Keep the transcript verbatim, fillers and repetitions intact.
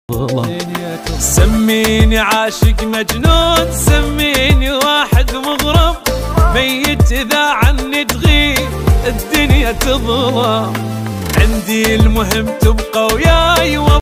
سميني عاشق مجنون، سميني واحد مغرم، ميت إذا عني تغيب الدنيا تظلم، عندي المهم تبقى وياي.